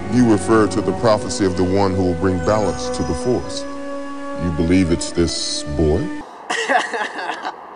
You refer to the prophecy of the one who will bring balance to the force. You believe it's this boy?